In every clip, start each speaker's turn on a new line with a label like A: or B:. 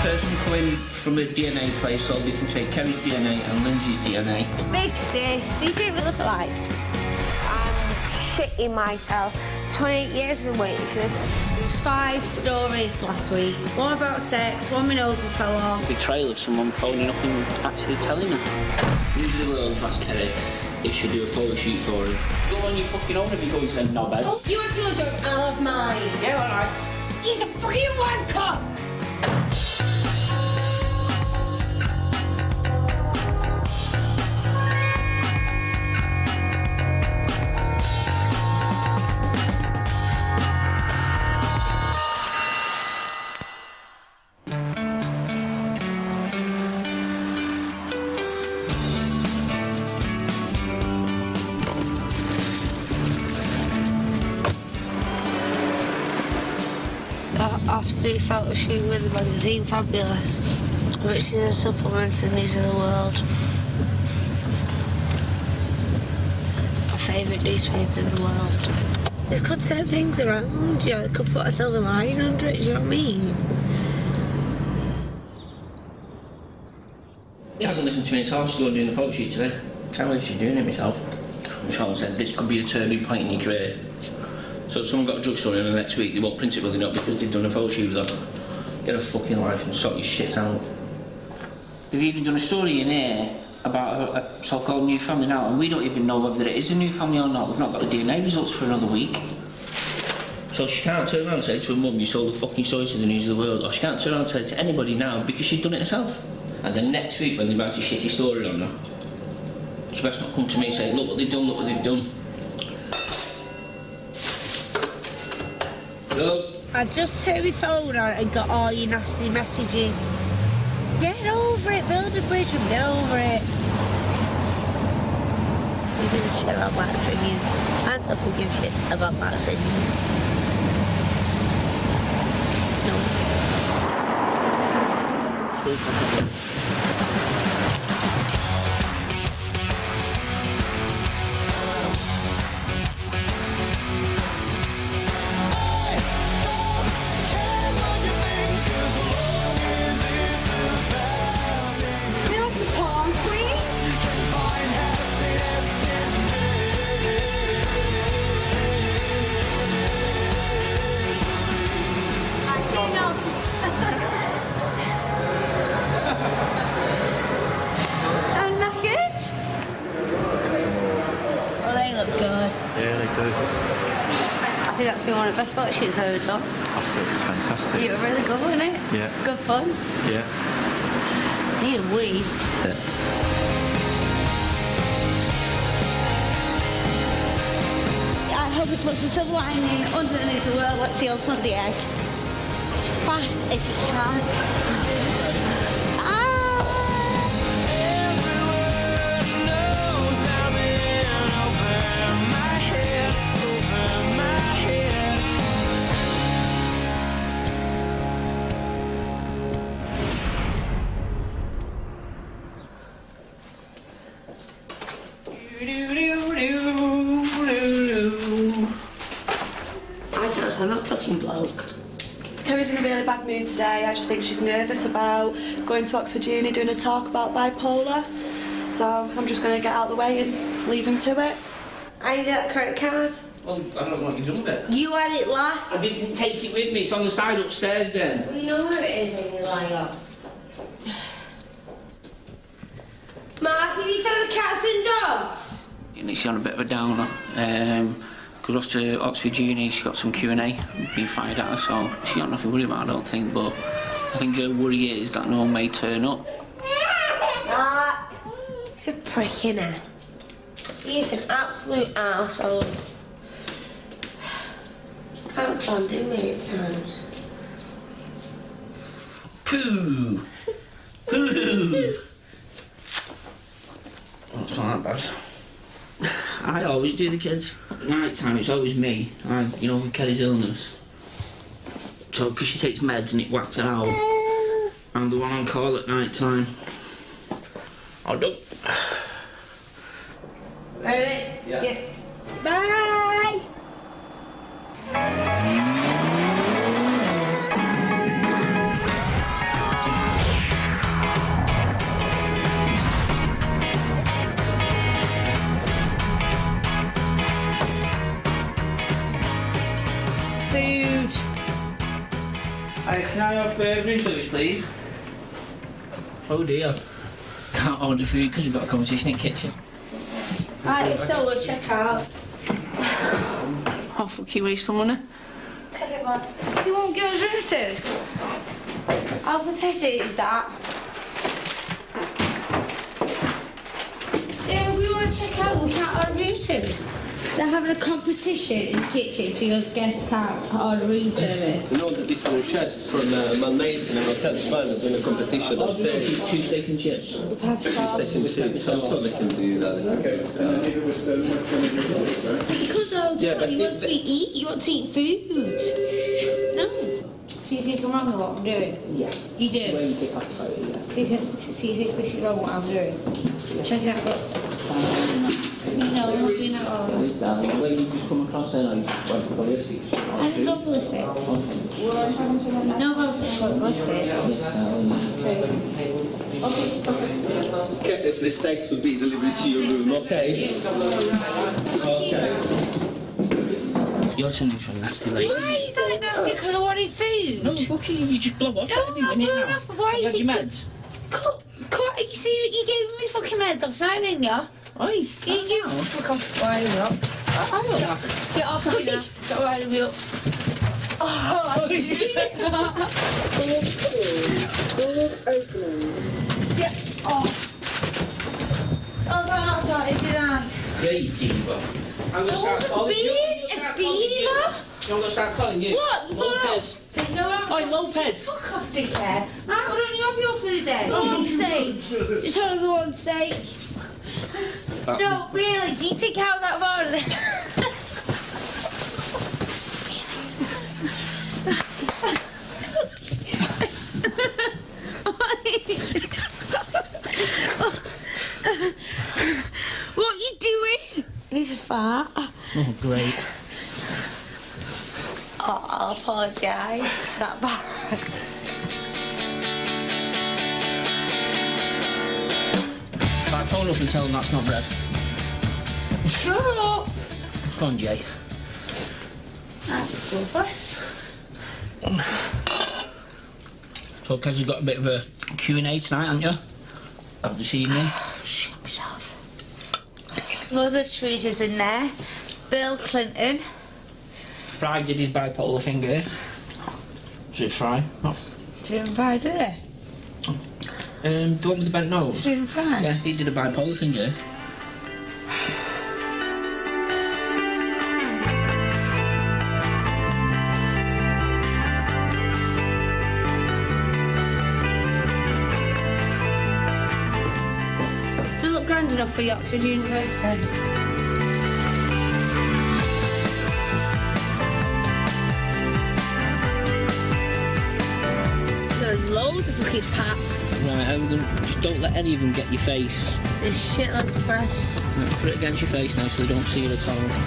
A: person coming from a DNA place so they can take Kerry's DNA and Lindsay's DNA.
B: Big sis, you think we look alike? I'm shitting myself. 28 years I've been waiting for this. There was 5 stories last week. One about sex, one my nose just fell off.
A: Betrayal of someone phoning up and actually telling them. News of the World asked Kerry if she'd do a photo shoot for him. Go on your fucking own if you're going to them knobheads.
B: Oh, you have your joke, I'll have mine.
A: Yeah, alright.
B: He's a fucking wanker! Off to do a photo shoot with the magazine Fabulous, which is a supplement to News of the World. My favourite newspaper in the world. It could turn things around, you know, it could put a silver lining under it, do you know what I mean?
A: He hasn't listened to me at all. She's going doing the photo shoot today. Can't believe she's doing it myself. Sean said this could be a turning point in your career. So if someone got a drugstore in the next week, they won't print it, will they not, because they've done a photo shoot with her. Get a fucking life and sort your shit out. They've even done a story in here about a so-called new family now, and we don't even know whether it is a new family or not. We've not got the DNA results for another week. So she can't turn around and say to her mum, you sold the fucking story to the News of the World, or she can't turn around and say it to anybody now because she's done it herself. And then next week, when they write a shitty story on her, she best not come to me and say, look what they've done, look what they've done. Hello?
B: I've just turned my phone on and got all your nasty messages. Get over it, build a bridge and get over it. Who gives a shit about Max Figures? Hands up, who gives a shit about Max Figures? No.
C: Yeah, they do.
B: I think that's one of the best photo shoots I've ever done.
C: I thought it was fantastic.
B: You were really good, wasn't it?
C: Yeah.
B: Good fun.
C: Yeah.
B: Need a wee.
A: Yeah.
B: I hope it puts a silver lining underneath the world. Let's see on Sunday egg. As fast as you can. I'm not fucking bloke.
D: Kerry's in a really bad mood today. I just think she's nervous about going to Oxford Uni, doing a talk about bipolar. So I'm just going to get out of the way and leave him to it.
B: I need that credit card.
A: Well, I don't know what you've done with it.
B: You had it last.
A: I didn't take it with me. It's on the side upstairs then.
B: Well, you know where it is, and you liar. Mark, have you found the cats and dogs?
A: She's on a bit of a downer. Goes off to Oxford Uni, she's got some Q&A being fired at her, so she's got nothing to worry about, I don't think, but I think her worry is that no one may turn up.
B: Mark, he's a prick, innit? He is an absolute arsehole. Can't stand him many times.
A: Pooh! Pooh! Oh, it's not that bad. I always do the kids. At night time, it's always me. You know, with Kelly's illness. So, because she takes meds and it whacks her out, I'm the one on call at night time. All done.
B: Ready?
A: Yeah.
B: Bye!
A: Can I have room service, please? Oh dear. Can't order food because we've got a competition in the kitchen.
B: Right, if so, we'll check out.
A: Oh, fuck you, waste of money.
B: Tell you what, you won't give us room service? How pathetic is that? Yeah, we want to check out, we can't order room service. They're having a competition in the kitchen so your guests can't order room service.
E: And all the different chefs from Mason and Hotel Dubai are doing a competition upstairs.
A: Two steak and chips.
E: Steak and chips. I'm sure they can do that.
B: But you come to a hotel,
E: Yeah, but
B: you want to eat, you want to eat food. No. So you think I'm wrong with what I'm doing? Yeah. You do?
A: When you pick up about it, yeah.
B: So you think this is wrong what I'm doing? Check it out, look. No, I'm not doing that all.
A: The way you just come across there, I just went ballistic.
B: I didn't go ballistic. No ballistic, but ballistic.
E: Okay, the steaks will be delivered to your room, okay? Okay.
A: You're turning from nasty lady.
B: Why is that nasty? Because I wanted food.
A: No, fuck you, you just blow off
B: No,
A: every
B: I'm not
A: minute
B: blowing
A: now.
B: off, but why
A: You
B: is
A: had
B: it
A: your
B: good?
A: meds?
B: You see, you gave me fucking meds last night, didn't you?
A: Oi,
B: You fuck off, wind me up.
A: I'm not laughing.
B: Get off me now. Stop winding me up. Oh, yeah. Oh. Oh, go outside, did I?
A: Yeah, you diva. I'm
B: I
A: gonna start
B: wasn't
A: calling you.
B: being a diva.
A: I'm gonna start calling you.
B: What? You thought
A: Lopez.
B: No,
A: Oi, Lopez.
B: Fuck off, dickhead. Right, why don't you have your food then? One steak. Just have the one steak. No, really, do you think how that was? What are you doing? He's a fart.
A: Oh, great.
B: Oh, I'll apologise. It's that bad.
A: Right, phone up and tell them that's not bread.
B: Shut up.
A: Come on, Jay.
B: Let's go for it.
A: So, Kaz, you've got a bit of a Q&A tonight, haven't you? Of this evening.
B: Shit myself. Mother Teresa's been there. Bill Clinton.
A: Fry did his bipolar thing here. Was it Fry? Oh.
B: Stephen Fry, did he?
A: The one with the bent nose?
B: Stephen Fry?
A: Yeah, he did a bipolar thing here.
B: Do you look grand enough for Oxford University? There are loads of fucking paps.
A: Right, just don't let any of them get your face.
B: There's shitloads of press.
A: Right, put it against your face now so they don't see you at all.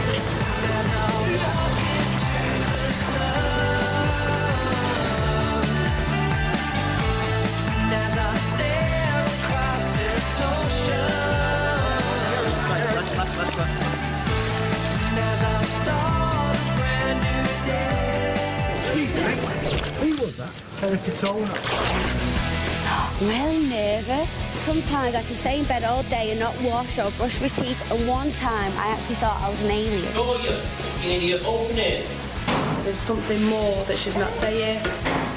C: Who was that? Erica Toner.
F: I'm really nervous. Sometimes I can stay in bed all day and not wash or brush my teeth, and one time I actually thought I was an alien.
A: Oh, you idiot, open it!
D: There's something more that she's not saying.